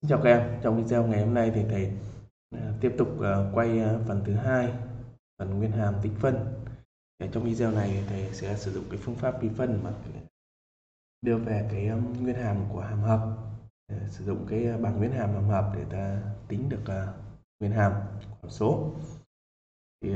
Xin chào các em, trong video ngày hôm nay thì thầy tiếp tục quay phần thứ hai, phần nguyên hàm tích phân. Trong video này thì thầy sẽ sử dụng cái phương pháp vi phân mà đưa về cái nguyên hàm của hàm hợp, sử dụng cái bảng nguyên hàm hàm hợp để ta tính được nguyên hàm của hàm số. Thì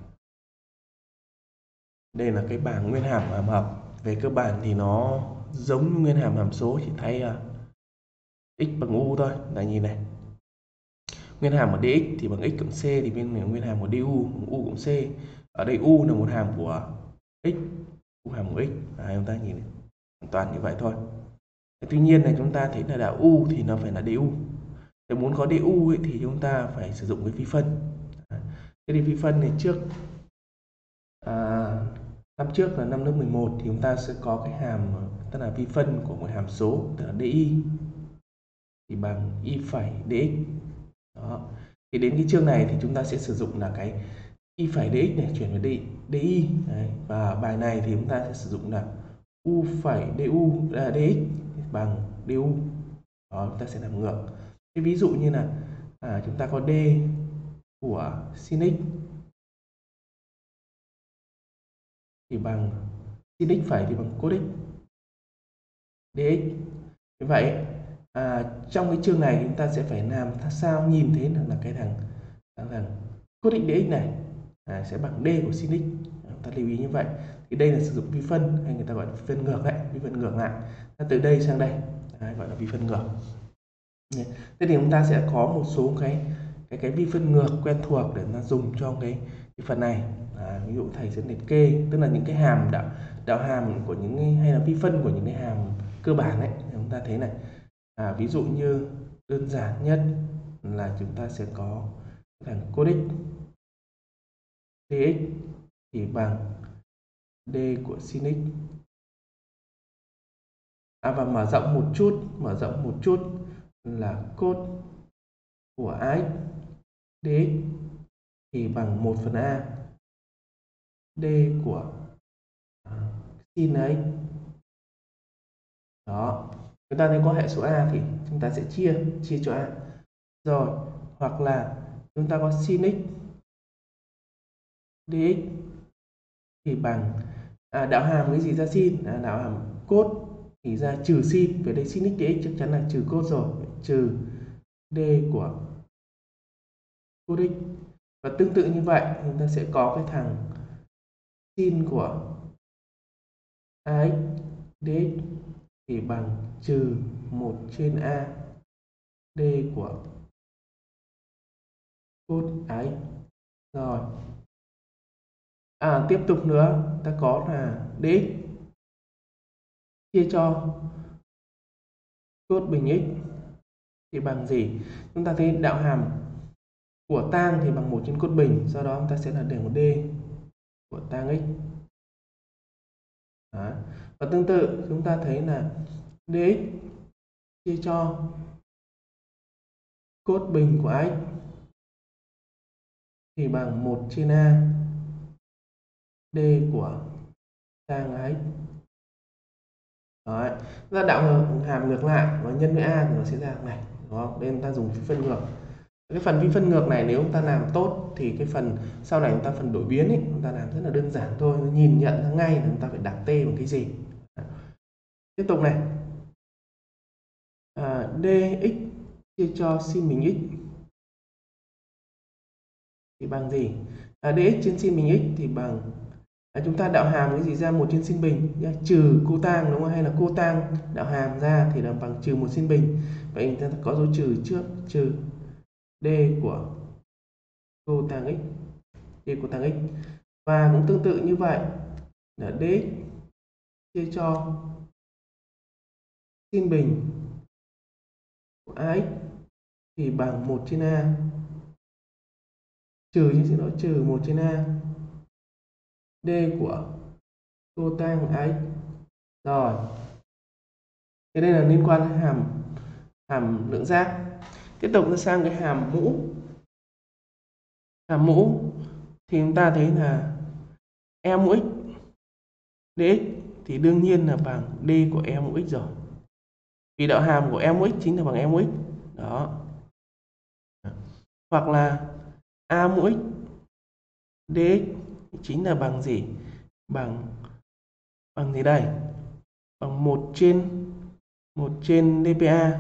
đây là cái bảng nguyên hàm hàm hợp. Về cơ bản thì nó giống như nguyên hàm hàm số, chỉ thay x bằng u thôi. Là nhìn này, nguyên hàm của dx thì bằng x cộng c, thì bên này nguyên hàm của du bằng u cộng c. Ở đây u là một hàm của x, u hàm của x. Chúng ta nhìn này, hoàn toàn như vậy thôi. Tuy nhiên là chúng ta thấy là đạo u thì nó phải là du. Nếu muốn có du ấy, thì chúng ta phải sử dụng cái vi phân. Thế thì vi phân này trước năm trước là năm lớp 11 thì chúng ta sẽ có cái hàm tức là vi phân của một hàm số, tức là di thì bằng y phẩy dx. Đó. Thì đến cái chương này thì chúng ta sẽ sử dụng là cái y phẩy dx này chuyển về di. Đấy. Và bài này thì chúng ta sẽ sử dụng là u phẩy dx bằng du. Đó, chúng ta sẽ làm ngược. Cái ví dụ như là chúng ta có d của sin x thì bằng sin x phẩy thì bằng cos x dx. Như vậy trong cái chương này chúng ta sẽ phải làm sao nhìn thấy là cái thằng cos x dx này sẽ bằng d của sin x. Chúng ta lưu ý như vậy. Thì đây là sử dụng vi phân, hay người ta gọi là vi phân ngược đấy, vi phân ngược lại. Từ đây sang đây gọi là vi phân ngược. Thế thì chúng ta sẽ có một số cái vi phân ngược quen thuộc để ta dùng cho cái phần này. Ví dụ thầy sẽ liệt kê, tức là những cái hàm đạo hàm của những hay là vi phân của những cái hàm cơ bản ấy. Chúng ta thấy này, ví dụ như đơn giản nhất là chúng ta sẽ có thằng cos x dx thì bằng d của sin x. Và mở rộng một chút là cos của ax dx thì bằng 1/a d của sin x. Đó, chúng ta thấy có hệ số a thì chúng ta sẽ chia cho a. Rồi, hoặc là chúng ta có sin x dx thì bằng đạo hàm cái gì ra sin, đạo hàm cos thì ra trừ sin. Về đây sin x dx chắc chắn là trừ cos rồi, trừ d của cos x. Và tương tự như vậy chúng ta sẽ có cái thằng sin của ax dx thì bằng trừ 1/a d của cos ax. Rồi tiếp tục nữa ta có là dx chia cho cos bình x thì bằng gì? Chúng ta thấy đạo hàm của tang thì bằng 1/cos bình, do đó chúng ta sẽ là để một d của tang x. Đó. Và tương tự chúng ta thấy là dx chia cho cos bình của x thì bằng 1/a d của tang x. Đấy. Ra đạo hàm ngược lại và nhân với a thì nó sẽ ra này. Đó. Nên ta dùng vi phân ngược. Cái phần vi phân ngược này nếu chúng ta làm tốt thì cái phần sau này chúng ta phần đổi biến ấy, chúng ta làm rất là đơn giản thôi, nó nhìn nhận ra ngay là chúng ta phải đặt t bằng cái gì. Tiếp tục này, dx chia cho sin bình x thì bằng gì? Dx trên sin bình x thì bằng chúng ta đạo hàm cái gì ra 1/sin bình trừ cô tang, đúng không? Hay là cô tang đạo hàm ra thì là bằng trừ 1 sin bình. Vậy chúng ta có dấu trừ trước, trừ d của cô tang x, d của tang x. Và cũng tương tự như vậy là dx chia cho sin bình của ax thì bằng 1/a trừ, nhưng xin lỗi, trừ 1/a d của cô tang x. Rồi, thế đây là liên quan đến hàm lượng giác. Tiếp tục nó sang cái hàm mũ. Hàm mũ thì chúng ta thấy là e mũ x dx thì đương nhiên là bằng d của e mũ x rồi. Vì đạo hàm của e mũ x chính là bằng e mũ x, Đó. Hoặc là a mũ x dx chính là bằng gì? Bằng gì đây? Bằng 1 trên dpa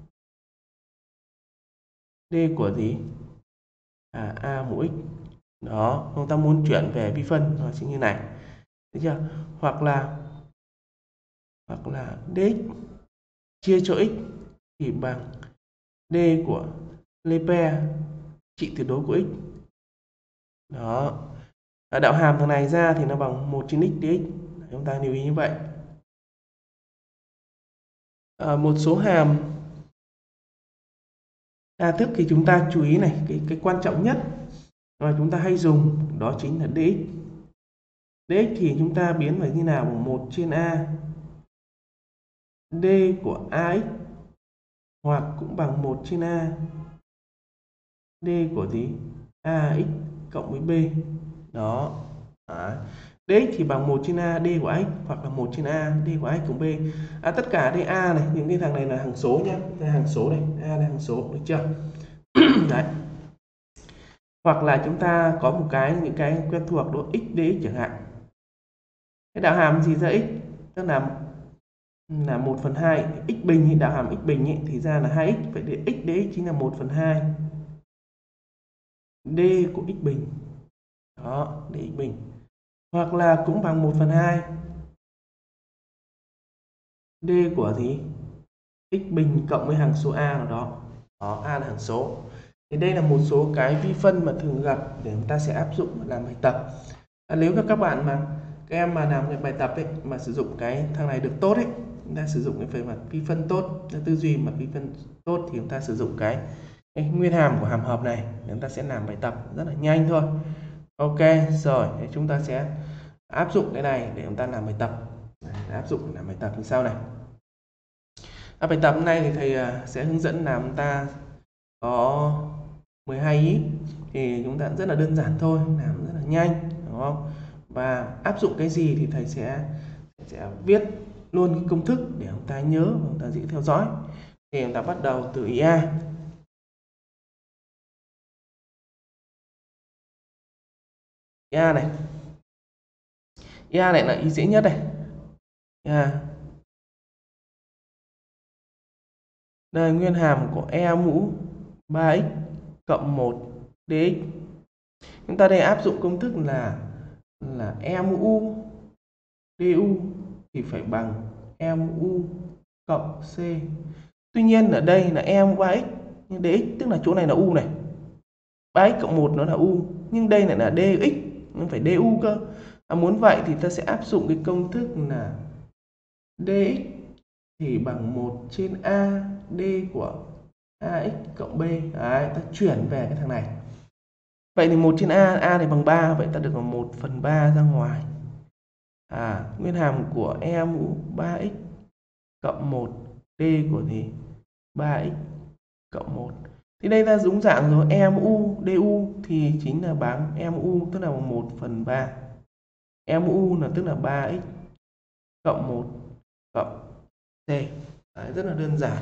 d của gì? A mũ x. Đó, chúng ta muốn chuyển về vi phân nó sẽ như này. Được chưa? Hoặc là dx chia cho x thì bằng d của Lepe trị tuyệt đối của x. Đó. Đạo hàm thằng này ra thì nó bằng 1 trên x dx. Chúng ta lưu ý như vậy. Một số hàm đa thức thì chúng ta chú ý này, cái quan trọng nhất mà chúng ta hay dùng đó chính là dx. Dx thì chúng ta biến vào như nào? Bằng 1 trên a d của ax hoặc cũng bằng 1 trên a d của gì? Ax cộng với b. Đó. Dx thì bằng 1 trên a d của x hoặc là 1 trên a d của x cộng b. Tất cả đây a này, những cái thằng này là hàng số nhé, đây hàng số này, a là hàng số, được chưa? Đấy. Hoặc là chúng ta có một những cái quen thuộc đó x dx chẳng hạn. Cái đạo hàm gì ra x tức là 1/2 x bình, đạo hàm x bình ấy, thì ra là 2x, vậy thì x dx chính là 1/2 d của x bình. Đó, dx bình. Hoặc là cũng bằng 1/2 d của gì? X bình cộng với hàng số a nào đó. Đó, a là hàng số. Thì đây là một số cái vi phân mà thường gặp để chúng ta sẽ áp dụng làm bài tập. Nếu các bạn các em mà làm bài tập ấy mà sử dụng cái thằng này được tốt ấy, chúng ta sử dụng cái về mặt vi phân tốt, tư duy mặt vi phân tốt thì chúng ta sử dụng cái nguyên hàm của hàm hợp này để chúng ta sẽ làm bài tập rất là nhanh thôi. Ok, rồi chúng ta sẽ áp dụng cái này để chúng ta làm bài tập. Áp dụng làm bài tập như sau này. Bài tập này thì thầy sẽ hướng dẫn làm chúng ta có 12 ý, thì chúng ta rất là đơn giản thôi, làm rất là nhanh, đúng không? Và áp dụng cái gì thì thầy sẽ viết luôn cái công thức để chúng ta nhớ và chúng ta dễ theo dõi. Thì chúng ta bắt đầu từ ý A. Ý A này. Ý A này là ý dễ nhất này. Ý A. Đây nguyên hàm của e mũ 3x cộng 1 dx. Chúng ta đây áp dụng công thức là e mũ u du thì phải bằng e mũ u cộng c. Tuy nhiên ở đây là e mũ 3x nhưng dx tức là chỗ này là u này. 3x cộng 1 nó là u, nhưng đây lại là dx, nó phải du cơ. Muốn vậy thì ta sẽ áp dụng cái công thức là dx thì bằng 1 trên a d của ax cộng b. Đấy, ta chuyển về cái thằng này. Vậy thì 1 trên a này bằng 3, vậy ta được là 1/3 ra ngoài. Nguyên hàm của e mũ 3x cộng 1 d của gì? 3x cộng 1. Thì đây ta đúng dạng rồi, e mũ u du thì chính là bằng e mũ u tức là 1/3. E mũ u là tức là 3x cộng 1 cộng c. Đấy, rất là đơn giản.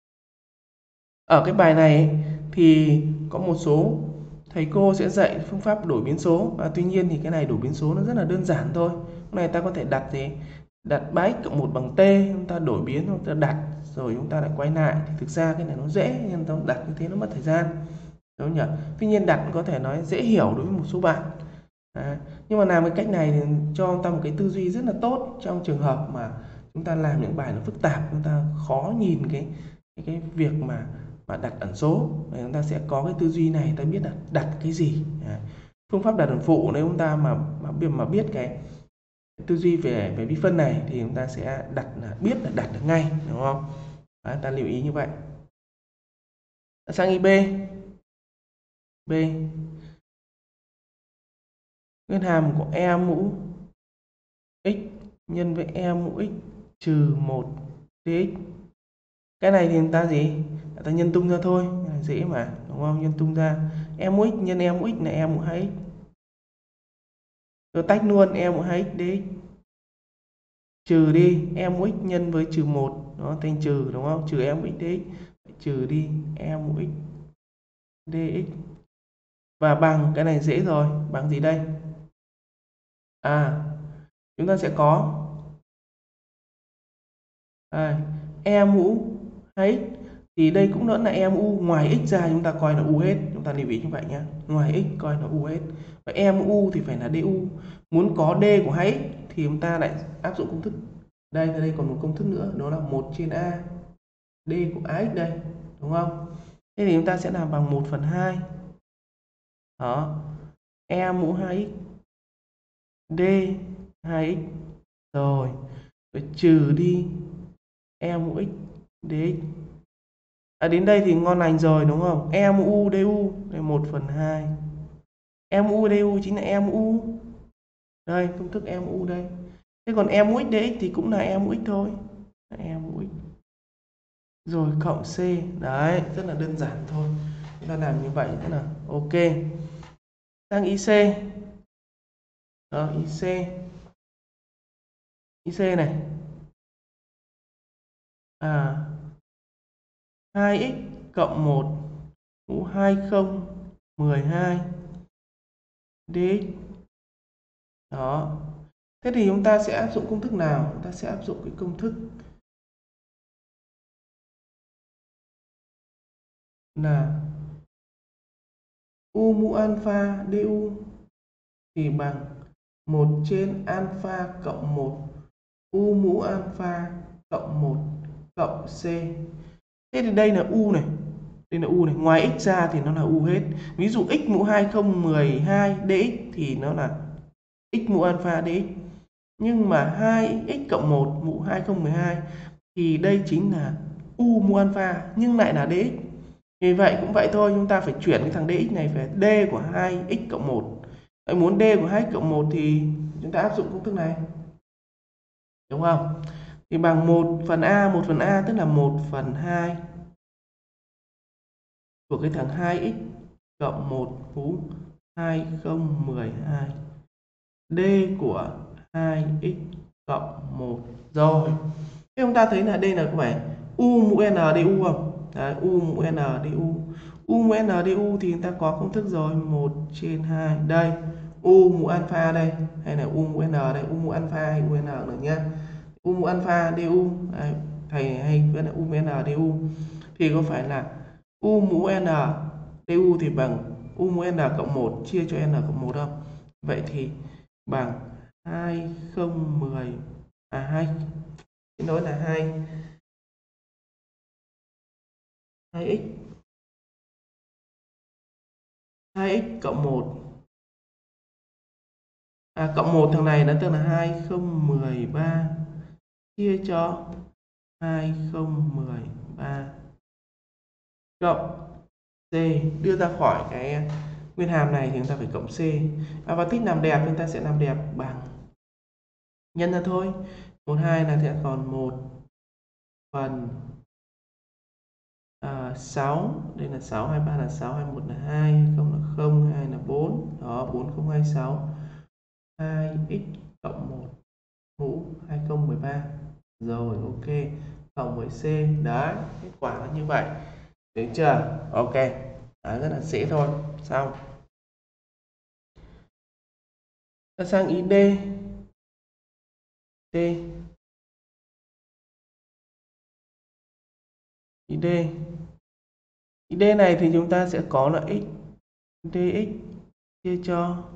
Ở cái bài này thì có một số thầy cô sẽ dạy phương pháp đổi biến số, tuy nhiên thì cái này đổi biến số nó rất là đơn giản thôi. Cái này ta có thể đặt 3x cộng 1 bằng t, chúng ta đổi biến, chúng ta đặt rồi chúng ta lại quay lại. Thì thực ra cái này nó dễ, nhưng ta đặt như thế nó mất thời gian, đúng không nhỉ? Tuy nhiên đặt có thể nói dễ hiểu đối với một số bạn. Nhưng mà làm cái cách này thì cho chúng ta một cái tư duy rất là tốt trong trường hợp mà chúng ta làm những bài nó phức tạp, chúng ta khó nhìn cái việc mà đặt ẩn số. Chúng ta sẽ có cái tư duy này, ta biết là đặt cái gì. Phương pháp đặt ẩn phụ nếu chúng ta mà biết cái tư duy về vi phân này thì chúng ta sẽ biết là đặt được ngay, đúng không? Đấy, ta lưu ý như vậy. Sang ý B. Nguyên hàm của e mũ x nhân với e mũ x trừ 1 dx. Cái này thì chúng ta ta nhân tung ra thôi, dễ mà, đúng không? Nhân tung ra e mũ x nhân e mũ x là e mũ 2x. Rồi tách luôn e mũ 2x dx. Trừ đi e mũ x nhân với trừ 1 nó thành trừ, đúng không? Trừ e mũ x dx. trừ đi E mũ x dx. Và bằng, cái này dễ rồi, bằng gì đây? Chúng ta sẽ có E mũ 2x, thì đây cũng vẫn là E mũ u, ngoài x ra chúng ta coi là u hết, chúng ta lưu ý như vậy nhé, ngoài x coi là u hết. Và E mũ u thì phải là du. Muốn có d của 2x thì chúng ta lại áp dụng công thức. Đây còn một công thức nữa, đó là 1 trên a d của ax đây, đúng không? Thế thì chúng ta sẽ làm bằng 1/2. Đó, E mũ 2x d 2x rồi trừ đi E mũ x dx. Đến đây thì ngon lành rồi đúng không? E mũ u du đây 1/2. E mũ u du chính là E mũ u. Đây, công thức E mũ u đây. Thế còn E mũ x dx thì cũng là E mũ x thôi. E mũ x. Rồi cộng C. Đấy, rất là đơn giản thôi. Chúng ta làm như vậy rất là ok. Sang IC. Đó, IC. IC này. 2x cộng 1 mũ 20 12 dx. Đó. Thế thì chúng ta sẽ áp dụng công thức nào? Chúng ta sẽ áp dụng cái công thức là u mũ alpha du thì bằng 1 trên alpha cộng 1 u mũ alpha cộng 1 cộng c. Thế thì đây là u này. Đây là u này, ngoài x ra thì nó là u hết. Ví dụ x mũ 20 12 dx thì nó là x mũ alpha dx. Nhưng mà 2x cộng 1 mũ 20 12 thì đây chính là u mũ alpha nhưng lại là dx. Vì vậy cũng vậy thôi, chúng ta phải chuyển cái thằng dx này về d của 2x cộng 1. Vậy muốn d của 2x cộng 1 thì chúng ta áp dụng công thức này. Đúng không? Thì bằng 1/a tức là 1/2 của cái thằng 2x cộng 1 mũ 20 12 d của 2x cộng 1. Rồi. Thế chúng ta thấy là đây là có phải u mũ n du không? Đấy, u mũ n du. U mũ n du thì chúng ta có công thức rồi, 1/2. Đây, u mũ alpha đây, hay là u mũ n đây, u mũ alpha hay u n nữa nhá. U mũ alpha du, thầy hay viết là u mũ n du thì có phải là u mũ n du thì bằng u mũ n cộng 1 chia cho n cộng 1 không? Vậy thì bằng 20 xin lỗi là 2x cộng 1 cộng 1 thằng này nó tức là 2013 chia cho 2013 cộng C, đưa ra khỏi cái nguyên hàm này thì chúng ta phải cộng C. Và thích làm đẹp chúng ta sẽ làm đẹp bằng nhân ra thôi. 12 là sẽ còn 1/6, đây là 6, 23 là 6, 21 là 2, 0 là 0, 2 là 4. Đó, 4026. 2x cộng 1 mũ 2013. Rồi, ok. Cộng với C. Đấy, kết quả là như vậy. Được chưa? Ok. Đấy, rất là dễ thôi. Xong. Ta sang ý D. Ý D này thì chúng ta sẽ có là x dx chia cho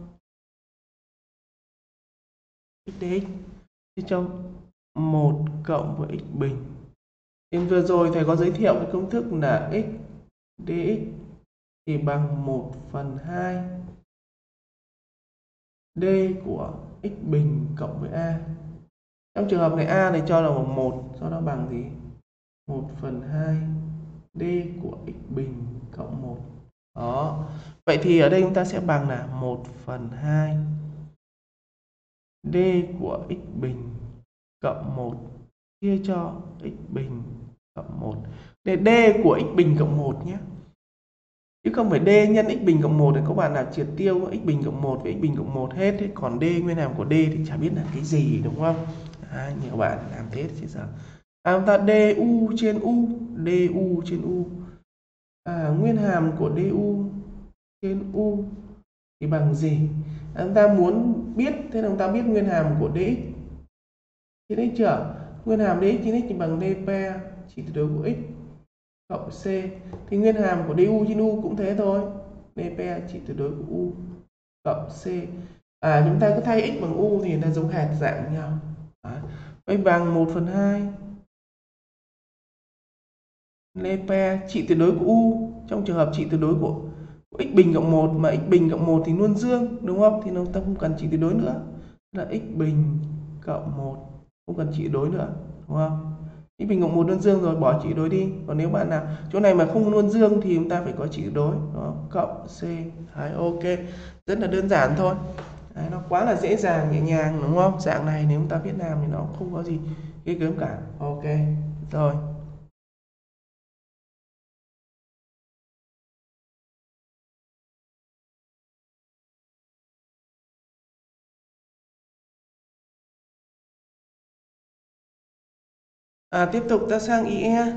x dx chia cho 1 cộng với x bình. Thì vừa rồi thầy có giới thiệu cái công thức là x dx thì bằng 1/2 d của x bình cộng với a. Trong trường hợp này a này cho là 1, do đó bằng gì? 1/2 d của x bình cộng 1. Đó. Vậy thì ở đây chúng ta sẽ bằng là 1/2 d của x bình cộng 1 chia cho x bình cộng 1. Để d của x bình cộng 1 nhé. Chứ không phải d nhân x bình cộng 1 thì các bạn nào triệt tiêu x bình cộng 1 với x bình cộng 1 hết. Thế còn d nguyên hàm của d thì chả biết là cái gì, đúng không? Nhiều bạn làm thế chứ giờ chúng ta du trên u. Nguyên hàm của du trên u thì bằng gì? Chúng ta muốn biết, thế là chúng ta biết nguyên hàm của dx trên x chưa? Nguyên hàm dx trên x thì bằng dp trị tuyệt đối của x cộng c. Thì nguyên hàm của du trên u cũng thế thôi, dp trị tuyệt đối của u cộng c. Chúng ta cứ thay x bằng u thì nó giống hệt dạng nhau. Vậy bằng 1/2 dp trị tuyệt đối của u. Trong trường hợp trị tuyệt đối của x bình cộng 1, mà x bình cộng 1 thì luôn dương, đúng không? Thì ta không cần trị tuyệt đối nữa, là x bình cộng 1, không cần trị tuyệt đối nữa, đúng không? X bình cộng 1 luôn dương rồi, bỏ trị tuyệt đối đi. Còn nếu bạn nào chỗ này mà không luôn dương thì chúng ta phải có trị tuyệt đối, đó, cộng c. Ok, rất là đơn giản thôi. Nó quá là dễ dàng, nhẹ nhàng, đúng không? Dạng này nếu chúng ta viết làm thì nó không có gì ghê gớm cả. Ok, rồi. Tiếp tục ta sang IE.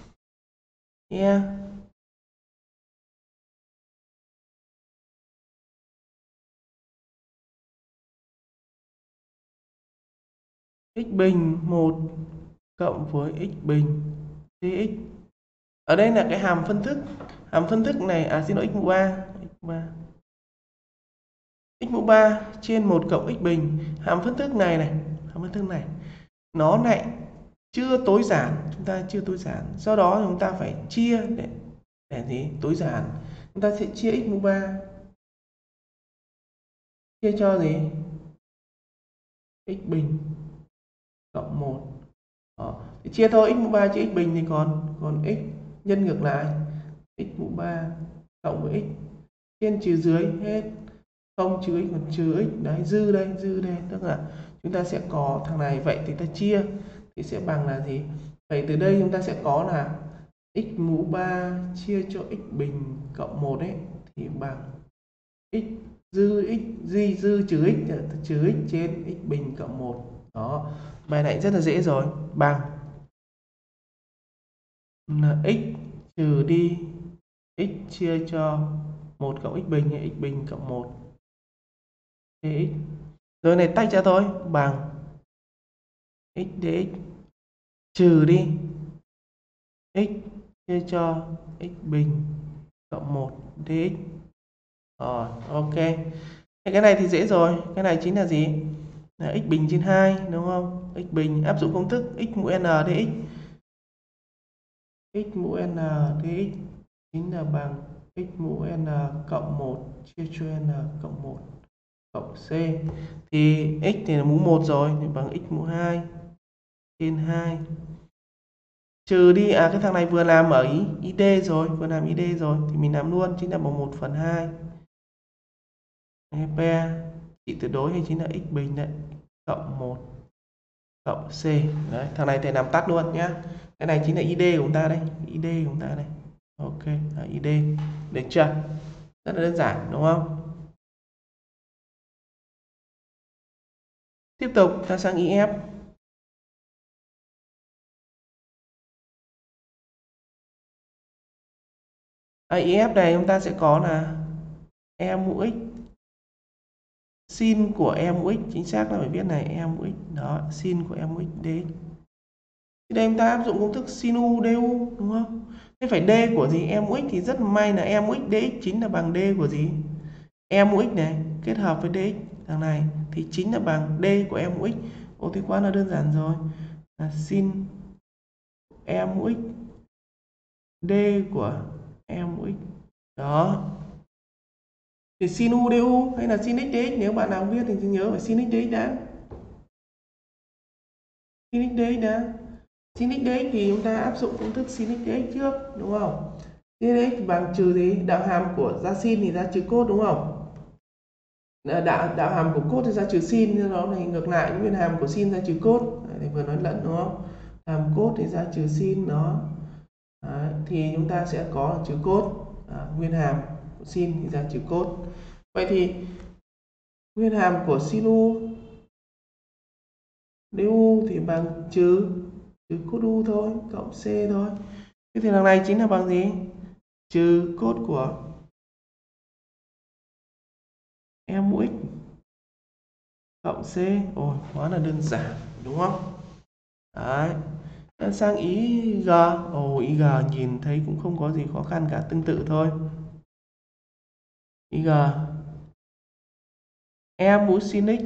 X bình 1 cộng với x bình dx. Ở đây là cái hàm phân thức. Hàm phân thức này, xin lỗi, x mũ 3. X mũ 3 trên 1 cộng x bình. Hàm phân thức này, nó lại chưa tối giản, chúng ta chưa tối giản. Do đó chúng ta phải chia để gì? Tối giản. Chúng ta sẽ chia x mũ 3 chia cho gì? X bình cộng 1. Thì chia thôi, x mũ 3 chia x bình thì còn x nhân ngược lại x mũ 3 cộng với x trên trừ dưới hết, không trừ x còn trừ x, đấy, dư đây, tức là chúng ta sẽ có thằng này. Vậy thì ta chia thì sẽ bằng là gì? Vậy từ đây chúng ta sẽ có là x mũ 3 chia cho x bình cộng 1 ấy thì bằng x dư trừ x trên x bình cộng 1. Đó, bài này rất là dễ rồi, bằng là x trừ đi x chia cho 1 cộng x bình hay x bình cộng 1 dx. Rồi này tách ra thôi, bằng x dx trừ đi x chia cho x bình cộng 1 dx. Rồi, ok. Cái này thì dễ rồi, cái này chính là gì? Là x bình trên 2, đúng không? X bình áp dụng công thức x mũ n dx. X mũ n dx chính là bằng x mũ n cộng 1 chia cho n cộng 1 cộng c. Thì x thì là mũ 1 rồi thì bằng x mũ 2 trên 2 trừ đi cái thằng này vừa làm ở ID rồi, thì mình làm luôn, chính là bằng 1/2 p trị tuyệt đối hay chính là x bình đấy cộng 1 cộng c. Đấy, thằng này thầy làm tắt luôn nhá. Cái này chính là ID của chúng ta đây, ok, ID, được chưa? Rất là đơn giản, đúng không? Tiếp tục ta sang IF. IF này chúng ta sẽ có là e mũ x sin của e mũ x, chính xác là phải biết này, e mũ x đó, sin của e mũ x dx. Thì đây chúng ta áp dụng công thức sin u du, đúng không? Thế phải d của gì? E mũ x thì rất may là e mũ x dx chính là bằng d của gì? E mũ x này kết hợp với dx thằng này thì chính là bằng d của e mũ x. Thì quá là đơn giản rồi, là sin e mũ x d của e mũ x. Đó. Thì sin u du hay là sin x dx, nếu bạn nào không biết thì nhớ phải sin x dx đã. Sin x dx thì chúng ta áp dụng công thức sin x dx trước, đúng không? Sin x bằng trừ gì? Đạo hàm của ra sin thì ra trừ cos, đúng không? Đạo hàm của cos thì ra trừ sin, do đó này ngược lại, nguyên hàm của sin ra trừ cos. Đấy, vừa nói lẫn, đúng không? Hàm cos thì ra trừ sin đó. Đấy, thì chúng ta sẽ có trừ cos, nguyên hàm của sin thì ra trừ cos. Vậy thì nguyên hàm của sin u du thì bằng trừ trừ cốt u thôi, cộng c thôi. Thế thì thằng này chính là bằng gì? Trừ cốt của e mũ x cộng c. Ôi, quá là đơn giản, đúng không? Đấy. Sang ý G. Ý G nhìn thấy cũng không có gì khó khăn cả, tương tự thôi. Ý G. E mũ sin x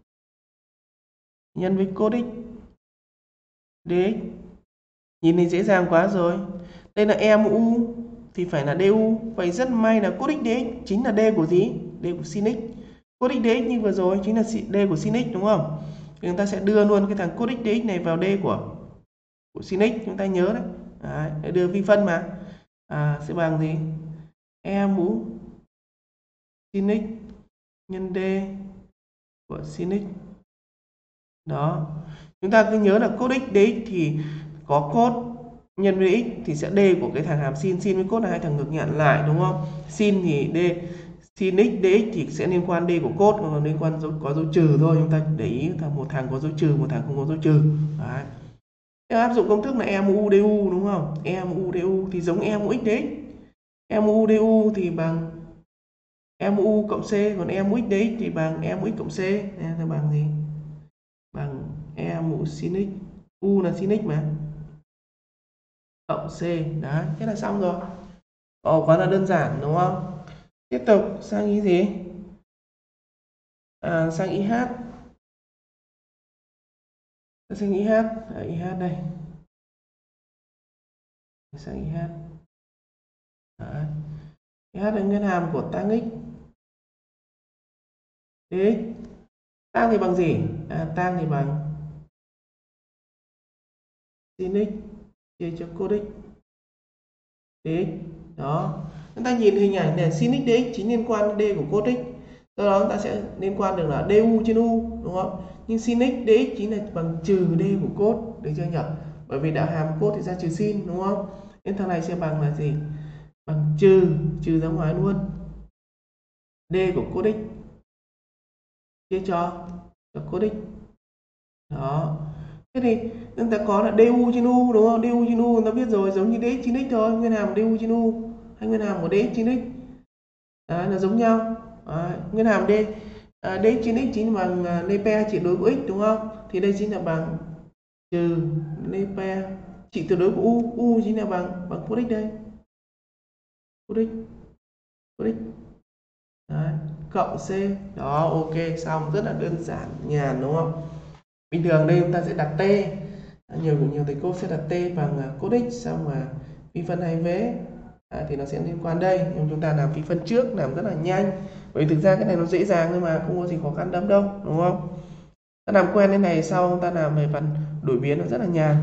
nhân với cos x dx. Nhìn thì dễ dàng quá rồi. Đây là e mũ u thì phải là du. Vậy rất may là cos x dx chính là d của gì? D của sin x. Cos x dx như vừa rồi chính là d của sin x, đúng không? Thì chúng ta sẽ đưa luôn cái thằng cos x dx này vào d của sin x, chúng ta nhớ đấy. Đấy, đưa vi phân mà. Sẽ bằng gì? E mũ sin x nhân d của sin x. Đó. Chúng ta cứ nhớ là cos x dx thì có cos nhân với x thì sẽ d của cái thằng hàm sin. Sin với cos là hai thằng ngược nhận lại, đúng không? Sin thì d sin x dx thì sẽ liên quan d của cos, còn liên quan có dấu trừ thôi. Chúng ta để ý là một thằng có dấu trừ, một thằng không có dấu trừ. Đấy. Thế áp dụng công thức là e mũ u du, đúng không? E mũ u du thì giống e mũ x dx. E mũ u du thì bằng e mũ u cộng c, còn e mũ x dx thì bằng e mũ x cộng c. Nên là bằng gì? Bằng e mũ sin x, u là sin x mà, cộng c. Đấy, thế là xong rồi. Quá là đơn giản, đúng không? Tiếp tục sang ý gì? Sang ý h. Sang ý h. Ý h đây. Sang ý h. Đấy. Ý h là nguyên hàm của tan x dx. Tan thì bằng gì? Tan thì bằng sin x chia cho cos x dx. Đó. Chúng ta nhìn hình ảnh này, sin x dx chính liên quan đến d của cos x. Do đó chúng ta sẽ liên quan được là du trên u, đúng không? Nhưng sin x dx chính là bằng trừ d của cos, được chưa nhỉ? Bởi vì đã hàm cos thì ra trừ sin, đúng không? Nên thằng này sẽ bằng là gì? Bằng trừ ra ngoài luôn d của cos x chia cho cos x. Đó. Thế thì chúng ta có là du trên u, đúng không? Du trên u chúng ta biết rồi, giống như dx trên x thôi, nguyên hàm du trên u hay nguyên hàm của dx trên x. Đấy, là giống nhau. Đấy, nguyên hàm dx trên x chính bằng Nepe trị đối của x, đúng không? Thì đây chính là bằng trừ Nepe trị tuyệt đối của u chính là bằng cos x đây. Cos x. Đấy, cộng c. Đó, ok, xong, rất là đơn giản, nhàn, đúng không? Bình thường đây chúng ta sẽ đặt t, nhiều thầy cô sẽ đặt t bằng cos x, xong mà vi phân hay vế thì nó sẽ liên quan đây. Nhưng chúng ta làm vi phân trước, làm rất là nhanh, bởi thực ra cái này nó dễ dàng thôi mà, không có gì khó khăn lắm đâu, đúng không? Ta làm quen cái này sau ta làm về phần đổi biến nó rất là nhàn.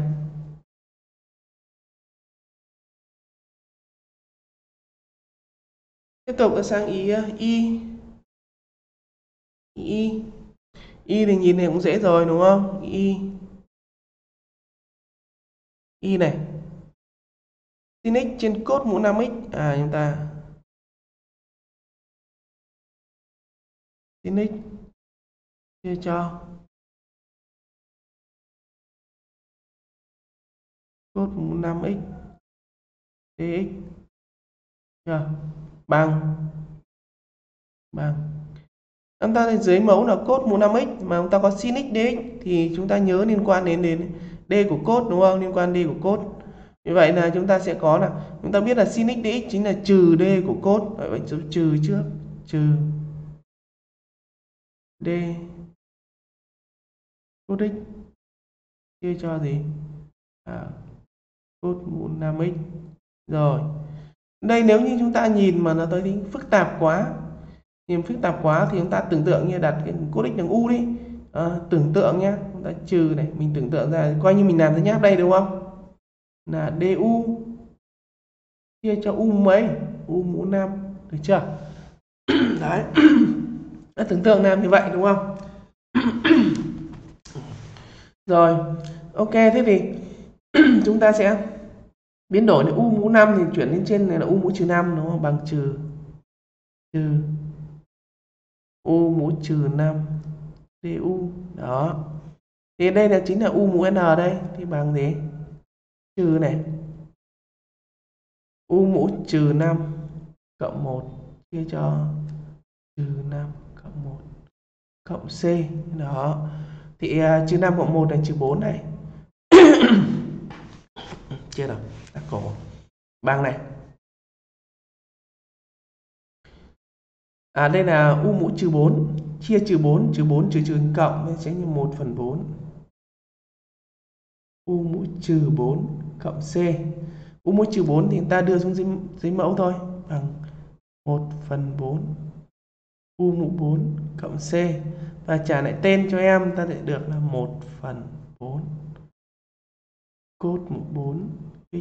Tiếp tục sang ý y thì nhìn này cũng dễ rồi, đúng không? Y này, sin x trên cos mũ 5x. Chúng ta sin x chia cho cos mũ 5x dx bằng chúng ta dưới mẫu là cos mũ 5x mà chúng ta có sin x dx thì chúng ta nhớ liên quan đến d của cos, đúng không? Liên quan d của cos. Như vậy là chúng ta sẽ có là chúng ta biết là sin x dx chính là trừ d của cos. Vậy số trừ trước, trừ d cos x chia cho gì? Cos mũ 5x. Rồi. Đây nếu như chúng ta nhìn mà nó tới tính phức tạp quá, thì chúng ta tưởng tượng như đặt cái cos x bằng u đi. Tưởng tượng nhá, chúng ta trừ này, mình tưởng tượng ra coi như mình làm cái nháp đây, đúng không? Là du chia cho u mấy? U mũ 5, được chưa? Đấy. Đã tưởng tượng làm như vậy, đúng không? Rồi, ok, thế thì chúng ta sẽ biến đổi đến u mũ 5 thì chuyển lên trên này là u mũ trừ 5, đúng không? Bằng trừ u mũ trừ 5 du. Đó. Thì đây là chính là u mũ n đây, thì bằng gì? trừ này u mũ trừ 5 cộng 1 chia cho trừ 5 cộng 1 cộng c. Đó. Thì trừ 5 cộng 1 là trừ 4 này. Chia rồi, các cổ bằng này. Đây là u mũ trừ 4 chia trừ 4 trừ cộng nên sẽ như 1/4 u mũ trừ 4 cộng c. U mũ trừ 4 thì ta đưa xuống dưới mẫu thôi, bằng 1/4 u mũ 4 cộng c, và trả lại tên cho em, ta lại được là 1/4 cos mũ 4 x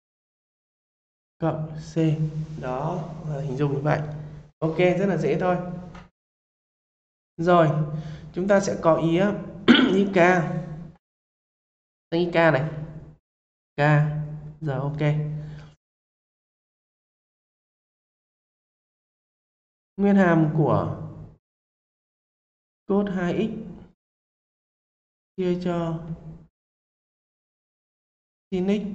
cộng c. Đó, hình dung như vậy. Ok, rất là dễ thôi. Rồi, chúng ta sẽ có ý ý k. Ý k này. K. Giờ ok. Nguyên hàm của cos 2x chia cho sin x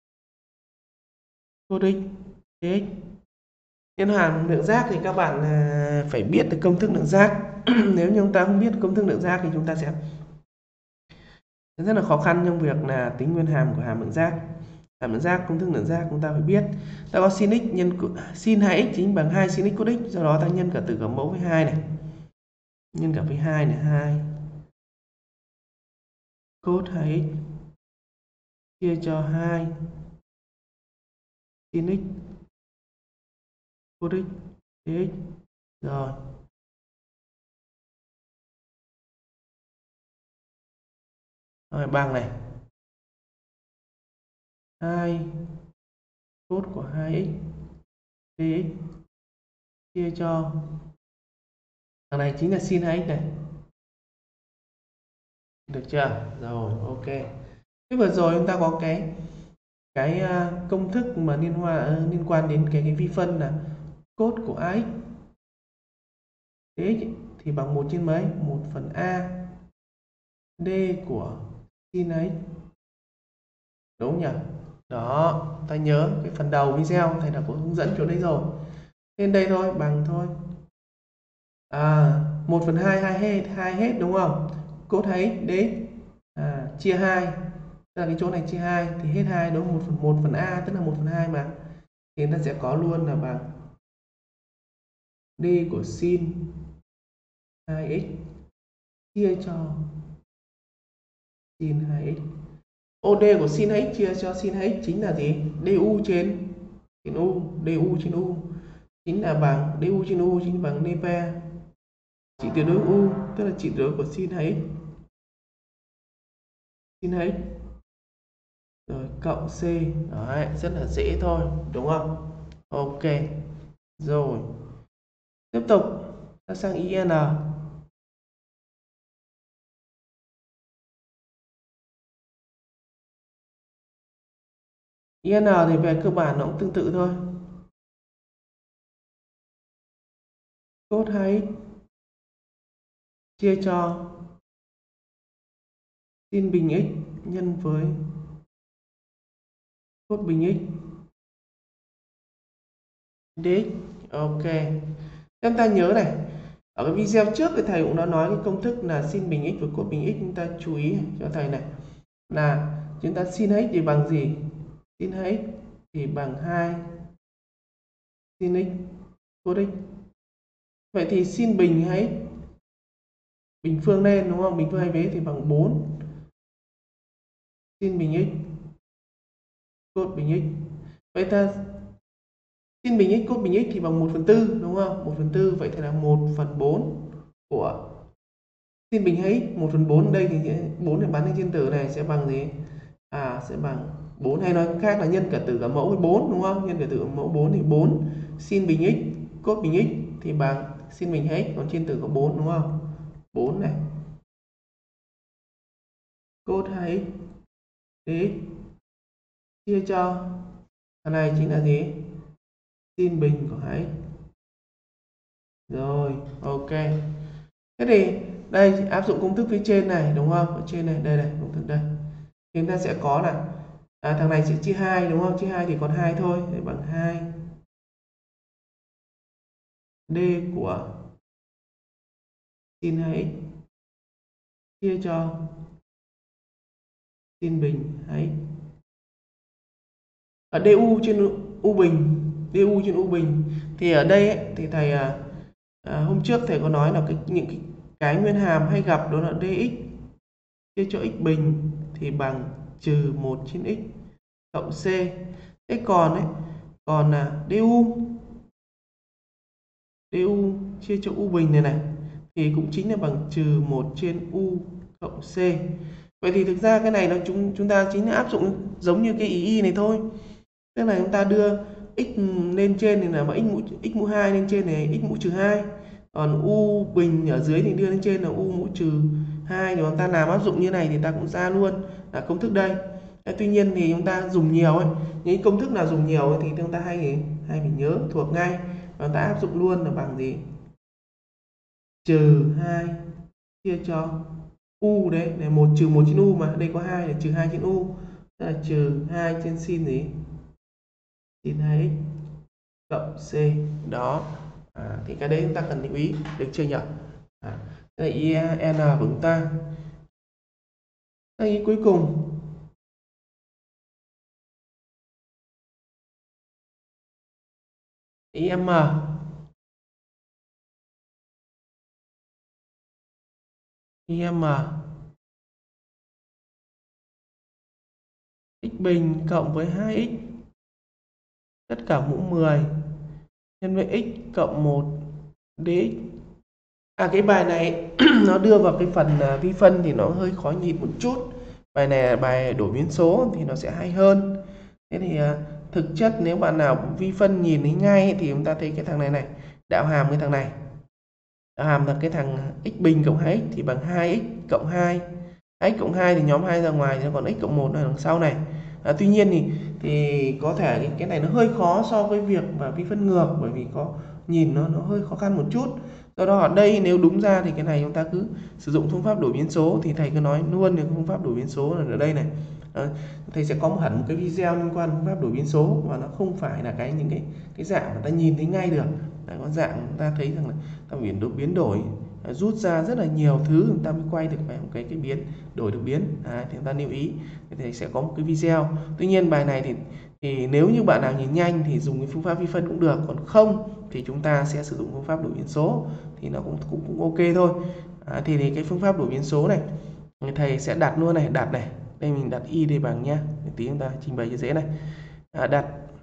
cos x dx. Nguyên hàm lượng giác thì các bạn phải biết được công thức lượng giác. Nếu như chúng ta không biết công thức lượng giác thì chúng ta sẽ rất là khó khăn trong việc là tính nguyên hàm của hàm lượng giác. Hàm lượng giác, công thức lượng giác chúng ta phải biết. Ta có sin x nhân sin 2x chính bằng 2 sin x cos x, do đó ta nhân cả tử cả mẫu với 2 này. Nhân cả với 2 này, 2 cos 2x chia cho 2 sin x cos x dx. Rồi. Rồi bằng này. 2 cos của 2x dx chia cho thằng này chính là sin 2x này. Được chưa? Rồi, ok. Thế vừa rồi chúng ta có cái công thức mà liên quan đến cái vi phân là cos của ax dx thì bằng 1 trên mấy? 1/a d của sin x. Đúng không nhỉ? Đó, ta nhớ cái phần đầu video thầy đã có hướng dẫn chỗ đấy rồi. Lên đây thôi, bằng thôi. 1/2 2 hết đúng không? Cos 2x dx chia 2. Tức là cái chỗ này chia 2 thì hết 2 đúng không? 1/a tức là 1/2 mà. Thì ta sẽ có luôn là bằng d của sin 2x chia cho sin 2x. OD của sin 2x chia cho sin 2x chính là gì? du trên u, du trên u chính là bằng du trên u chính bằng dp trị tuyệt đối u, tức là trị tuyệt đối của sin 2x. Sin 2x rồi cộng c. Đấy, rất là dễ thôi, đúng không? Ok. Rồi. Tiếp tục ta sang IN. IN thì về cơ bản nó cũng tương tự thôi. Cos 2x chia cho sin bình x nhân với cos bình x dx. Ok. Chúng ta nhớ này, ở cái video trước thì thầy cũng đã nói cái công thức là sin bình x và cos bình x. Chúng ta chú ý cho thầy này là chúng ta sin x thì bằng gì? Sin 2x thì bằng 2 sin x cos x. Vậy thì sin bình 2x bình phương lên đúng không? Bình phương hai vế thì bằng 4 sin bình x cos bình x. Vậy ta sin bình x cos bình x thì bằng 1/4 đúng không? 1/4, vậy thì là 1/4 của sin bình 2x. 1/4 đây thì 4 này bán lên trên tử này sẽ bằng gì? Sẽ bằng 4, hay nói khác là nhân cả tử cả mẫu với 4 đúng không? Nhân cả tử cả mẫu 4 thì 4 sin bình x cos bình x thì bằng sin bình 2x, còn trên tử có 4 đúng không? 4 này cos 2x dx chia cho thằng này chính là gì? Sin bình của 2x. Rồi, ok. Thế thì đây áp dụng công thức phía trên này đúng không? Ở trên này, đây này, công thức đây. Thì chúng ta sẽ có là thằng này sẽ chia 2 đúng không? Chia 2 thì còn 2 thôi, để bằng 2 d của sin 2x chia cho sin bình 2x. Ở du trên u bình, du trên u bình thì ở đây ấy, thì thầy hôm trước thầy có nói là những cái nguyên hàm hay gặp đó là dx chia cho x bình thì bằng trừ 1 trên x cộng c. Thế còn ấy, còn là du chia cho u bình này thì cũng chính là bằng trừ 1 trên u cộng c. Vậy thì thực ra cái này nó chúng ta chính là áp dụng giống như cái ý y này thôi. Tức là chúng ta đưa x lên trên thì là x mũ 2 lên trên này x mũ trừ 2. Còn u bình ở dưới thì đưa lên trên là u mũ trừ 2. Thì chúng ta làm áp dụng như này thì ta cũng ra luôn là công thức đây. Tuy nhiên thì chúng ta dùng nhiều ấy, những công thức nào dùng nhiều ấy, thì chúng ta hay phải nhớ thuộc ngay. Và chúng ta áp dụng luôn là bằng gì? Trừ 2 chia cho u đấy, này 1 trừ 1 trên u mà, đây có 2 là trừ 2 trên u. Tức là trừ 2 trên sin gì? Sin 2x cộng c. Đó. Thì cái đấy chúng ta cần lưu ý, được chưa nhỉ? Đây là IN của chúng ta. Ý cuối cùng IM x bình cộng với 2x tất cả mũ 10 nhân với x cộng 1 dx. Cái bài này nó đưa vào cái phần vi phân thì nó hơi khó nhìn một chút. Bài này là bài đổi biến số thì nó sẽ hay hơn. Thế thì thực chất nếu bạn nào vi phân nhìn thấy ngay thì chúng ta thấy cái thằng này đạo hàm cái thằng này. Đạo hàm là cái thằng x bình cộng 2x thì bằng 2x cộng 2. X cộng 2 thì nhóm 2 ra ngoài, thì còn x cộng 1 ở đằng sau này. Tuy nhiên thì có thể cái này nó hơi khó so với việc mà vi phân ngược, bởi vì có nhìn nó hơi khó khăn một chút. Do đó ở đây nếu đúng ra thì cái này chúng ta cứ sử dụng phương pháp đổi biến số, thì thầy cứ nói luôn được phương pháp đổi biến số là ở đây này. Thầy sẽ có hẳn một cái video liên quan phương pháp đổi biến số, và nó không phải là những cái dạng mà ta nhìn thấy ngay được. Có dạng ta thấy rằng là ta biến đổi rút ra rất là nhiều thứ, chúng ta mới quay được một cái biến đổi được biến. Thì chúng ta lưu ý, thì sẽ có một cái video. Tuy nhiên bài này thì nếu như bạn nào nhìn nhanh thì dùng cái phương pháp vi phân cũng được, còn không thì chúng ta sẽ sử dụng phương pháp đổi biến số thì nó cũng ok thôi. Thì cái phương pháp đổi biến số này thầy sẽ đặt luôn này, đặt này, đây mình đặt y để bằng nhá, tí chúng ta trình bày cho dễ này. Đặt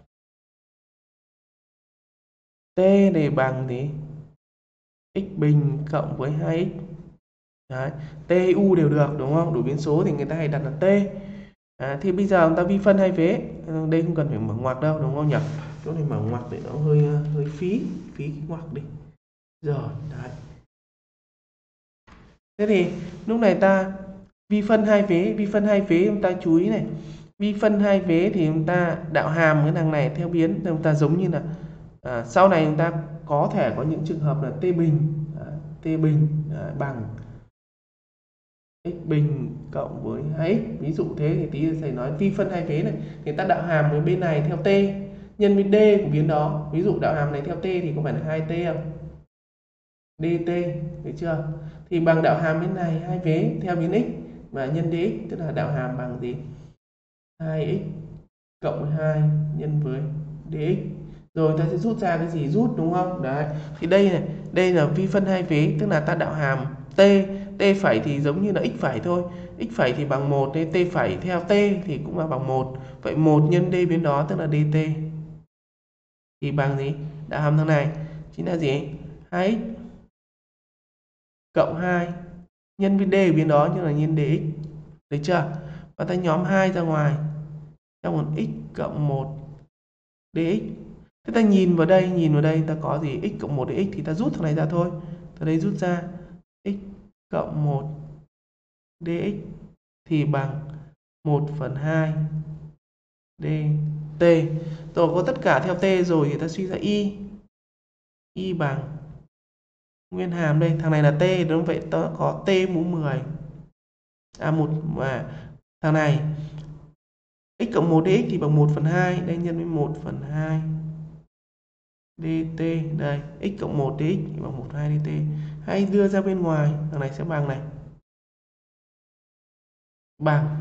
t để bằng thì x bình cộng với 2x. Đấy, t hay u đều được đúng không? Đổi biến số thì người ta hay đặt là t. Thì bây giờ chúng ta vi phân hai vế, đây không cần phải mở ngoặc đâu đúng không nhỉ? Chỗ này mở ngoặc để nó hơi phí cái ngoặc đi. Rồi, đấy. Thế thì lúc này ta vi phân hai vế chúng ta chú ý này. Vi phân hai vế thì chúng ta đạo hàm cái thằng này theo biến, chúng ta giống như là sau này chúng ta có thể có những trường hợp là t bình bằng x bình cộng với 2x, ví dụ thế. Thì tí thầy nói vi phân hai vế này thì ta đạo hàm với bên này theo t nhân với d của biến đó. Ví dụ đạo hàm này theo t thì có phải là 2t không? dt, được chưa? Thì bằng đạo hàm bên này hai vế theo biến x và nhân dx, tức là đạo hàm bằng gì? 2x cộng 2 nhân với dx. Rồi ta sẽ rút ra cái gì? Rút đúng không? Đấy. Thì đây là vi phân hai vế, tức là ta đạo hàm t phẩy thì giống như là x phẩy thôi. X phẩy thì bằng 1, t phẩy theo t thì cũng là bằng 1. Vậy 1 nhân d biến đó tức là dt. Thì bằng gì? Đạo hàm thằng này chính là gì? 2x cộng 2 nhân với d biến đó như là nhân dx. Được chưa? Và ta nhóm 2 ra ngoài trong một x cộng 1 dx. Thế ta nhìn vào đây ta có gì? X cộng 1 dx thì ta rút thằng này ra thôi. Từ đây rút ra x cộng 1 dx thì bằng 1/2 dt. Rồi có tất cả theo t rồi thì ta suy ra y bằng nguyên hàm đây, thằng này là t đúng vậy, ta có t mũ 10. Thằng này x cộng 1 dx thì bằng 1/2, đây nhân với 1/2 dt, đây x cộng 1 dx thì bằng 1/2 dt. Hay đưa ra bên ngoài, thằng này sẽ bằng này, bằng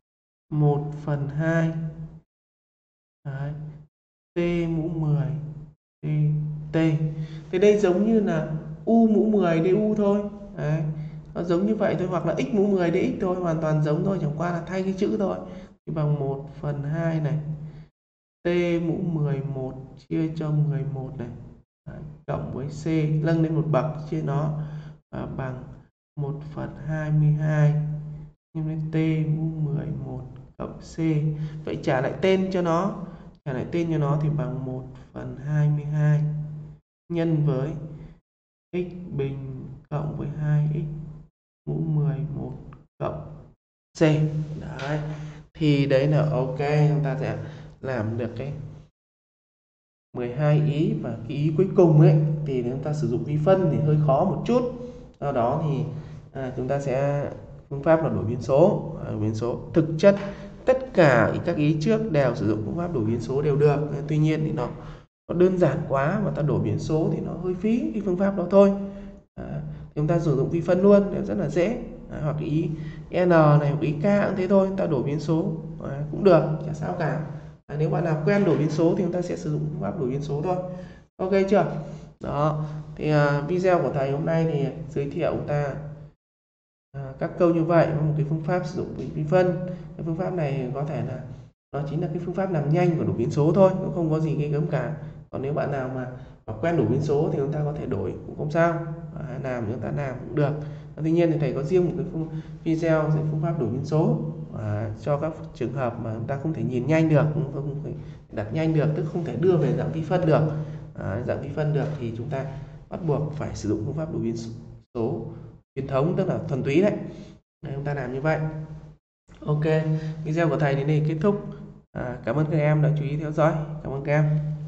1/2 đấy, t mũ 10 dt. Thì đây giống như là u mũ 10 du thôi. Đấy, nó giống như vậy thôi, hoặc là x mũ 10 dx thôi, hoàn toàn giống thôi, chẳng qua là thay cái chữ thôi. Thì bằng 1/2 này, t mũ 11 chia cho 11 này. Đấy, cộng với c nâng lên một bậc chia nó bằng 1/22 nhân với t mũ 11 cộng c. Vậy trả lại tên cho nó, thì bằng 1/22 nhân với x bình cộng với 2x mũ 11 cộng c. Đấy, thì đấy là ok, chúng ta sẽ làm được cái 12 ý. Và cái ý cuối cùng ấy thì chúng ta sử dụng vi phân thì hơi khó một chút. Do đó thì chúng ta sẽ phương pháp là đổi biến số. Biến số thực chất tất cả các ý trước đều sử dụng phương pháp đổi biến số đều được. Tuy nhiên thì nó đơn giản quá mà ta đổi biến số thì nó hơi phí cái phương pháp đó thôi. Thì chúng ta sử dụng vi phân luôn, nó rất là dễ. Hoặc cái ý n này hoặc ý k cũng thế thôi, chúng ta đổi biến số cũng được, chả sao cả. Nếu bạn nào quen đổi biến số thì chúng ta sẽ sử dụng phương pháp đổi biến số thôi. Ok chưa? Đó, thì video của thầy hôm nay thì giới thiệu chúng ta các câu như vậy, một cái phương pháp sử dụng vi phân. Cái phương pháp này có thể là nó chính là cái phương pháp làm nhanh của đổi biến số thôi, cũng không có gì ghê gớm cả. Còn nếu bạn nào mà quen đổi biến số thì chúng ta có thể đổi cũng không sao, làm chúng ta làm cũng được. Tuy nhiên thì thầy có riêng một cái video về phương pháp đổi biến số cho các trường hợp mà chúng ta không thể nhìn nhanh được, không thể đặt nhanh được, tức không thể đưa về dạng vi phân được. Dạng vi phân được thì chúng ta bắt buộc phải sử dụng phương pháp đổi biến số truyền thống, tức là thuần túy đấy. Chúng ta làm như vậy. Ok, video của thầy đến đây kết thúc. Cảm ơn các em đã chú ý theo dõi. Cảm ơn các em.